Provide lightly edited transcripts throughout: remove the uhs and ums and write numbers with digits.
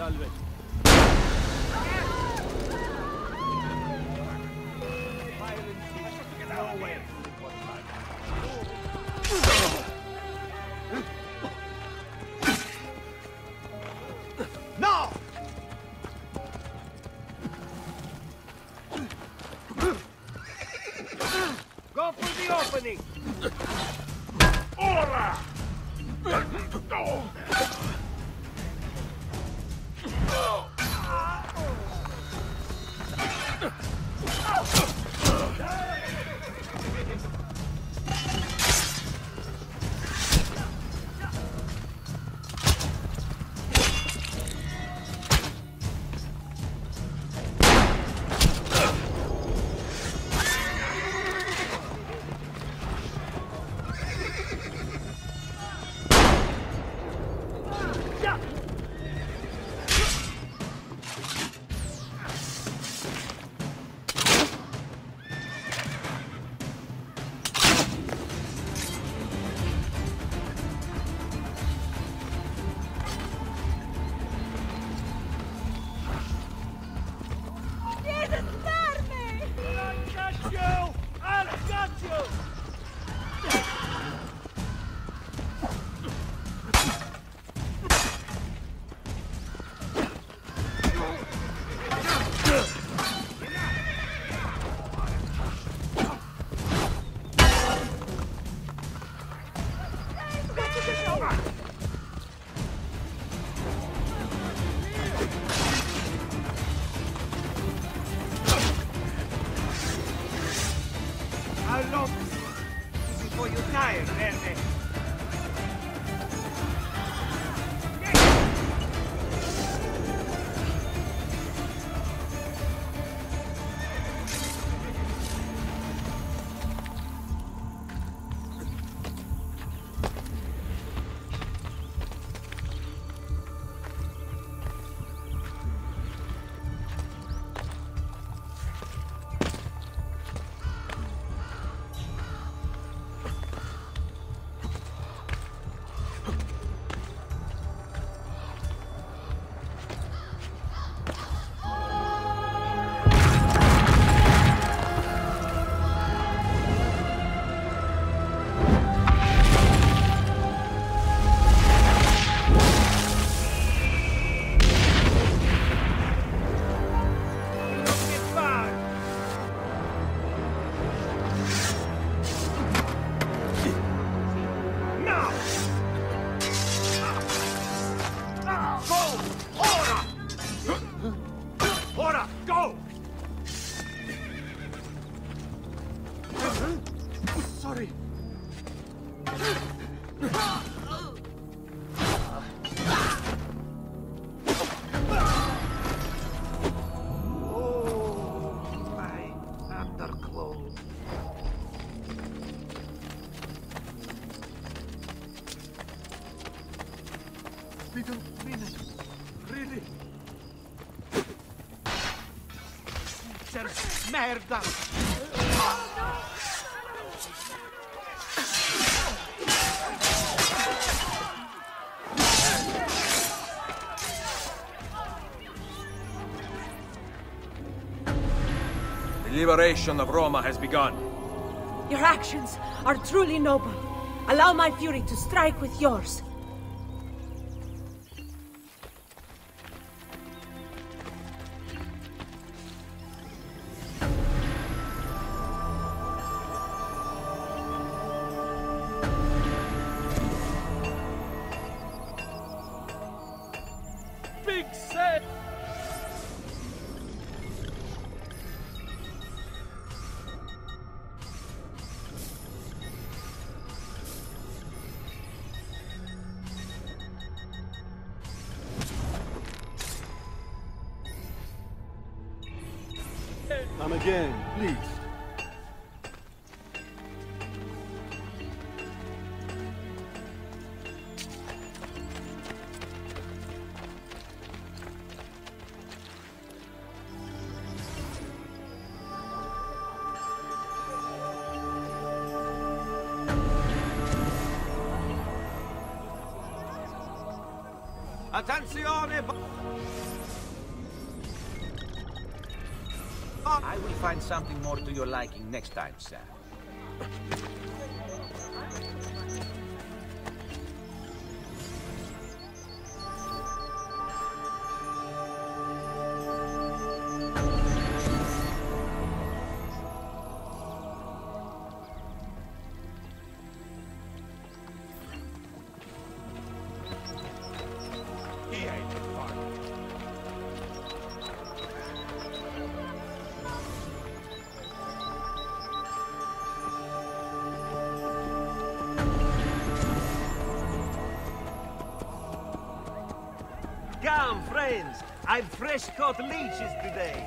Salve. No! Go for the opening! Ora! How long before you tire, Verde? Sorry. Oh, my underclothes. We don't mean it. Really. Merda! The liberation of Roma has begun. Your actions are truly noble. Allow my fury to strike with yours. Big set! Come again, please. Attenzione! I will find something more to your liking next time, sir. Come, friends! I've fresh caught leeches today.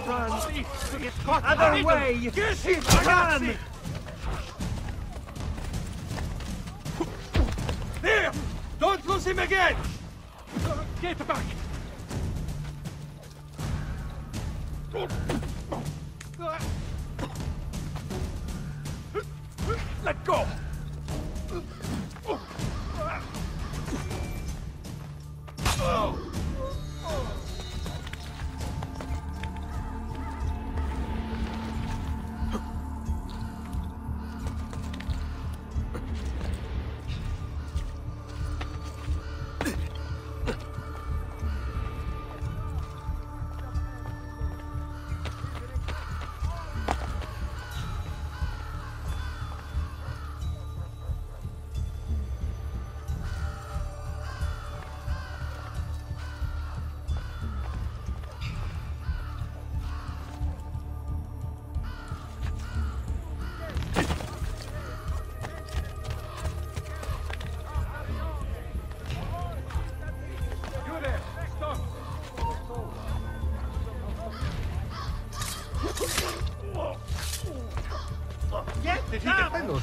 run! Get caught other way! Sheep, run! There! Don't lose him again! Get back! Let go! Did he defend those?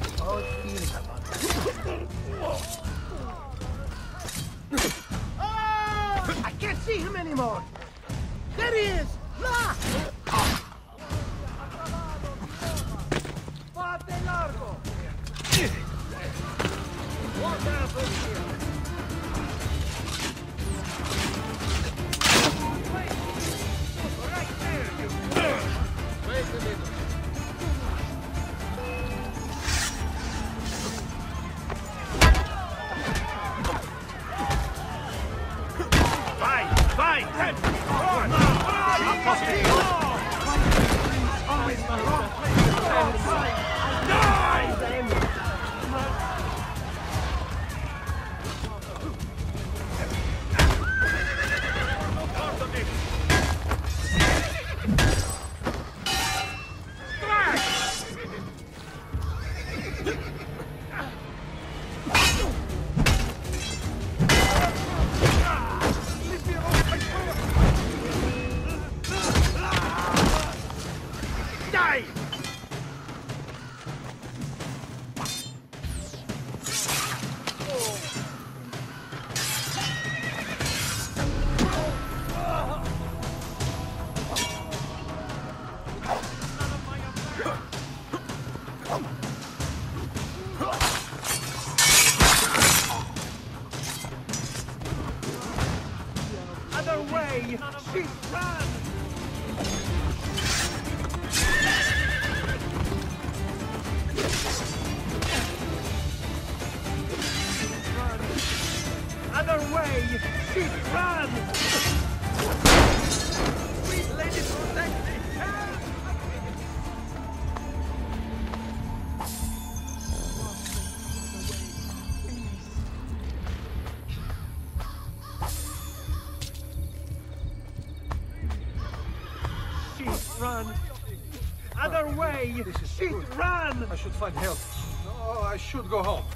I can't see him anymore. There he is. Look! Fate largo. Walk out of here. Right there, you. Wait a minute. Other way! Sheep, run! Other way! Sheep, run! Sweet lady, protect me! Run! Other way! Sheep, run! I should find help. No, I should go home.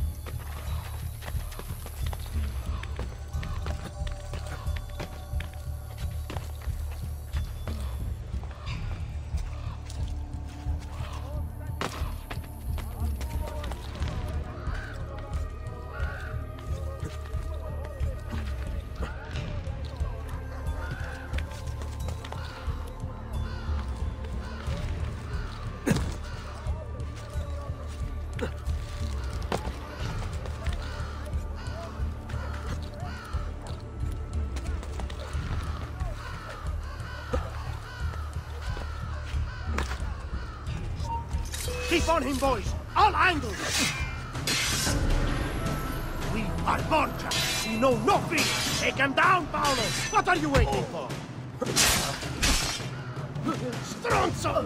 Keep on him, boys! All angles! We are Borgia! We know no fear! Take him down, Paolo! What are you waiting for? Stronzo!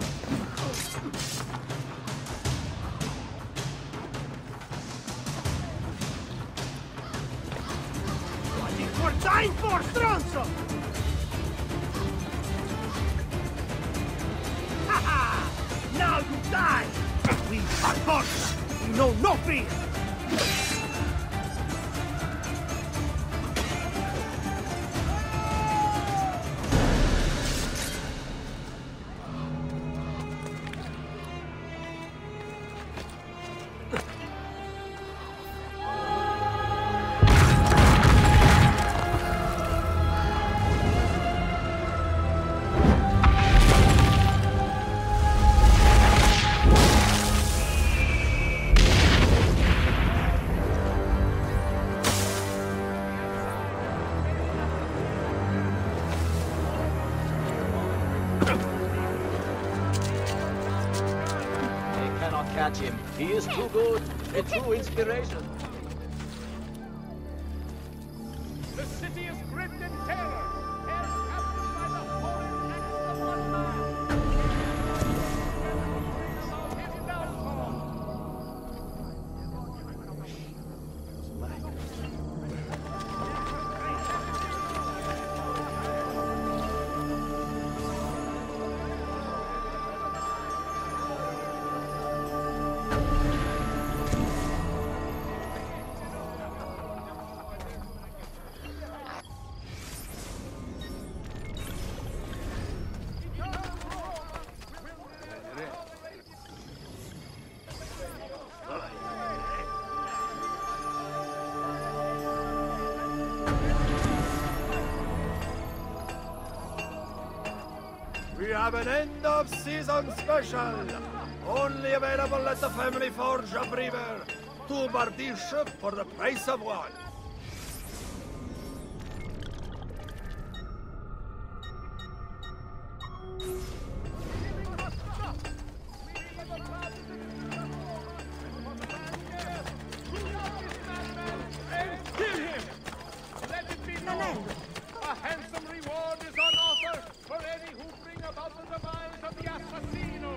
What is we're dying for, Stronzo? Ha ha! Now you die! We are Borgia! We know no fear! touch him. He is too good, a true inspiration. The city is gripped in terror. Held captive by the horrid axe of one man. About his downfall. We have an end-of-season special. Only available at the family forge of River. 2 bardiches for the price of 1. And kill him! Let it be known! A handsome reward is on offer for any who bring about the demise of the assassino!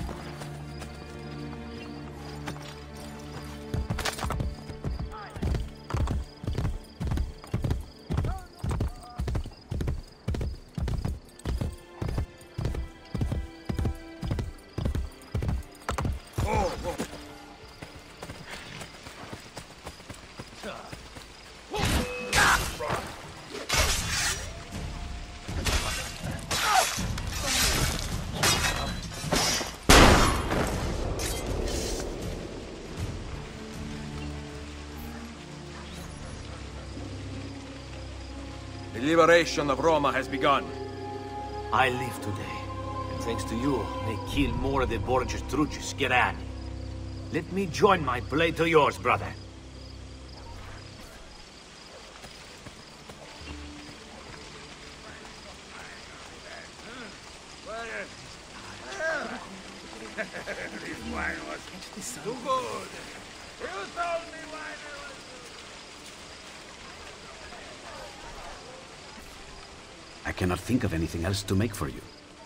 The liberation of Roma has begun. I live today, and thanks to you, they kill more of the Borgia's truces. Let me join my blade to yours, brother. This wine was too good. You told me wine was... I cannot think of anything else to make for you.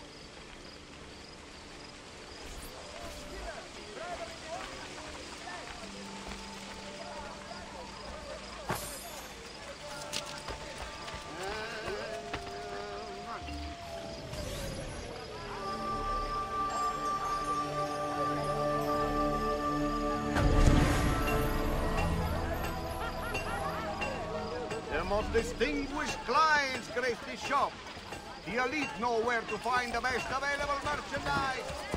The most distinguished clients grace this shop. The elite know where to find the best available merchandise.